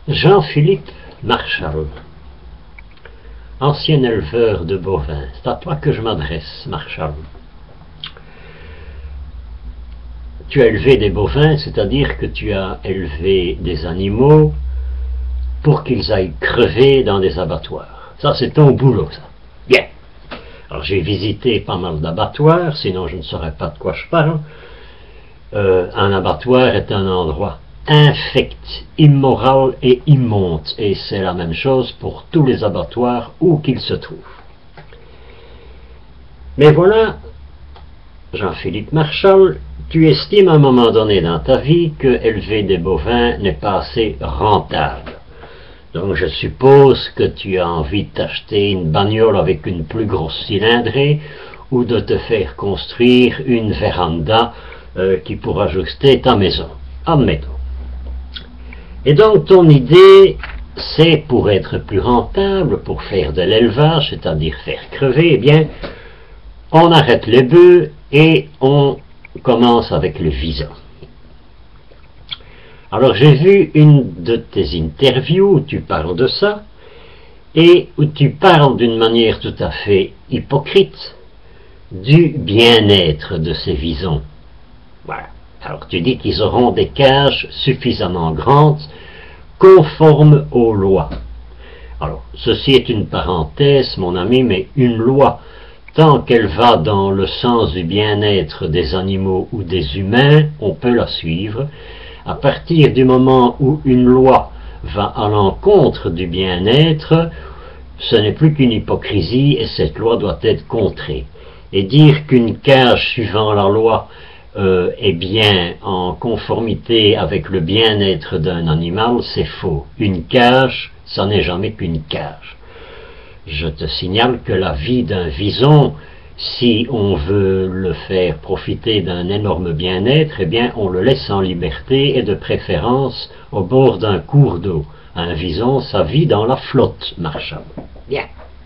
Jean-Philippe Marchal, ancien éleveur de bovins. C'est à toi que je m'adresse, Marchal. Tu as élevé des bovins, c'est-à-dire que tu as élevé des animaux pour qu'ils aillent crever dans des abattoirs. Ça, c'est ton boulot, ça. Bien. Alors, j'ai visité pas mal d'abattoirs, sinon je ne saurais pas de quoi je parle. Un abattoir est un endroit infect, immoral et immonde, et c'est la même chose pour tous les abattoirs où qu'ils se trouvent. Mais voilà, Jean-Philippe Marchal, tu estimes à un moment donné dans ta vie que élever des bovins n'est pas assez rentable. Donc je suppose que tu as envie de t'acheter une bagnole avec une plus grosse cylindrée ou de te faire construire une véranda qui pourra ajuster ta maison. Admettons. Et donc ton idée, c'est pour être plus rentable, pour faire de l'élevage, c'est-à-dire faire crever, eh bien, on arrête les bœufs et on commence avec le vison. Alors j'ai vu une de tes interviews où tu parles de ça, et où tu parles d'une manière tout à fait hypocrite du bien-être de ces visons. Voilà. Alors tu dis qu'ils auront des cages suffisamment grandes, conformes aux lois. Alors, ceci est une parenthèse, mon ami, mais une loi, tant qu'elle va dans le sens du bien-être des animaux ou des humains, on peut la suivre. À partir du moment où une loi va à l'encontre du bien-être, ce n'est plus qu'une hypocrisie et cette loi doit être contrée. Et dire qu'une cage suivant la loi est bien en conformité avec le bien-être d'un animal, c'est faux. Une cage, ça n'est jamais qu'une cage. Je te signale que la vie d'un vison, si on veut le faire profiter d'un énorme bien-être, eh bien on le laisse en liberté et de préférence au bord d'un cours d'eau. Un vison, ça vit dans la flotte, Marchal. Bien.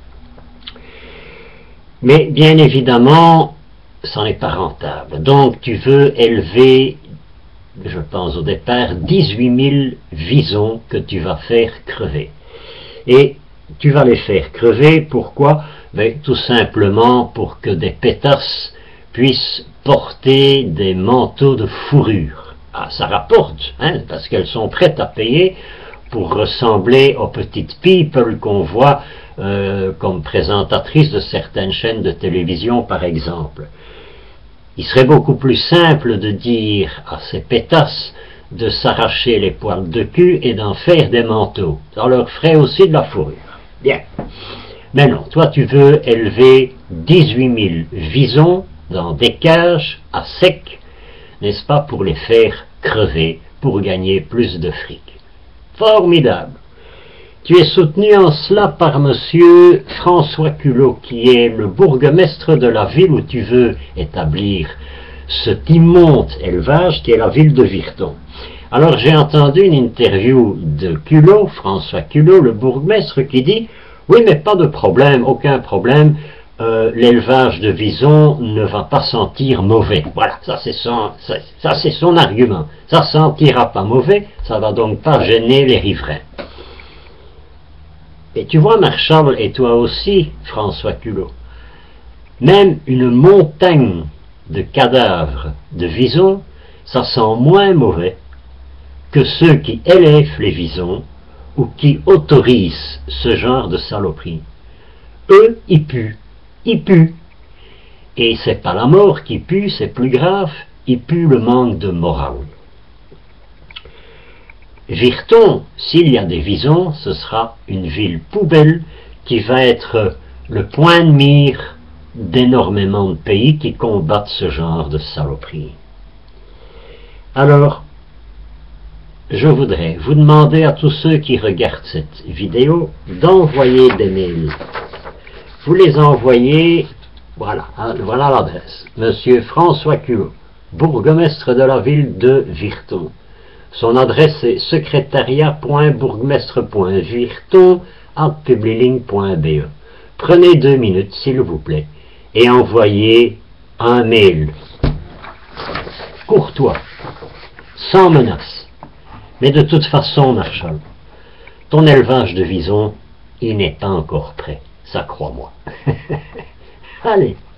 Mais bien évidemment, ça n'est pas rentable. Donc tu veux élever, je pense au départ, 18 000 visons que tu vas faire crever. Et tu vas les faire crever, pourquoi? Ben, tout simplement pour que des pétasses puissent porter des manteaux de fourrure. Ah, ça rapporte, hein, parce qu'elles sont prêtes à payer pour ressembler aux petites people qu'on voit comme présentatrices de certaines chaînes de télévision, par exemple. Il serait beaucoup plus simple de dire à ces pétasses de s'arracher les poils de cul et d'en faire des manteaux. Ça leur ferait aussi de la fourrure. Bien. Mais non, toi tu veux élever 18 000 visons dans des cages à sec, n'est-ce pas, pour les faire crever, pour gagner plus de fric. Formidable. Tu es soutenu en cela par monsieur François Culot, qui est le bourgmestre de la ville où tu veux établir cet immonde élevage qui est la ville de Virton. Alors j'ai entendu une interview de Culot, François Culot, le bourgmestre, qui dit « Oui, mais pas de problème, aucun problème, l'élevage de visons ne va pas sentir mauvais. » Voilà, ça c'est son argument. Ça sentira pas mauvais, ça va donc pas gêner les riverains. Et tu vois, Marchal, et toi aussi, François Culot, même une montagne de cadavres de visons, ça sent moins mauvais que ceux qui élèvent les visons ou qui autorisent ce genre de saloperie. Eux, ils puent. Ils puent. Et c'est pas la mort qui pue, c'est plus grave, ils puent le manque de morale. Virton, s'il y a des visons, ce sera une ville poubelle qui va être le point de mire d'énormément de pays qui combattent ce genre de saloperie. Alors, je voudrais vous demander à tous ceux qui regardent cette vidéo d'envoyer des mails. Vous les envoyez, voilà, voilà l'adresse. Monsieur François Culot, bourgmestre de la ville de Virton. Son adresse est secrétariat.bourgmestre.virton@publiligne.be. Prenez 2 minutes, s'il vous plaît, et envoyez un mail courtois, sans menace. Mais de toute façon, Marchal, ton élevage de visons, il n'est pas encore prêt, ça crois-moi. Allez.